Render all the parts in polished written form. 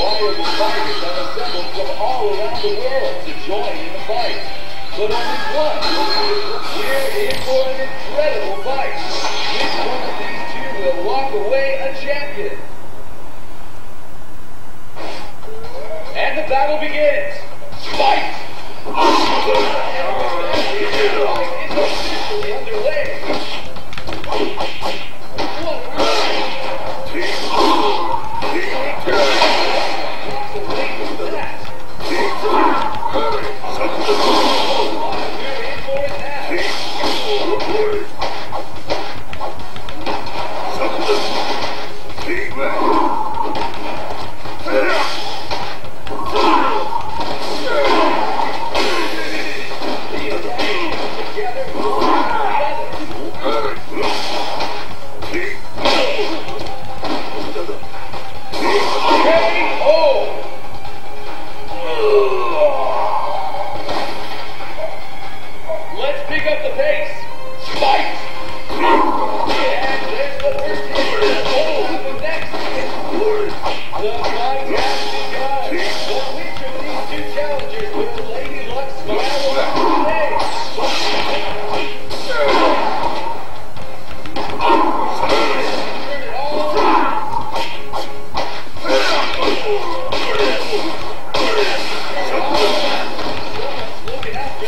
Warriors and fighters have assembled from all around the world to join in the fight. But only one. We're in for an incredible fight. Which one of these two will walk away a champion? And the battle begins. Fight! It's officially underway. Let's pick up the pace. Fight! And there's the first hit. Oh, the next hit. The fight has begun. But which of these two challengers will Lady Luck smile around today? Turn it all around. Looking after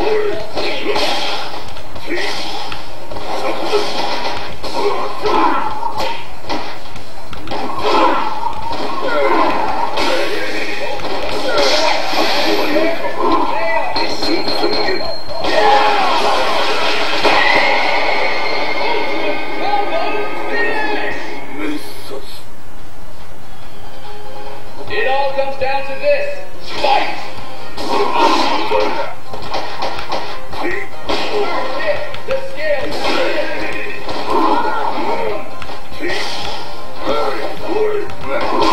it all comes down to this. Fight! The scales are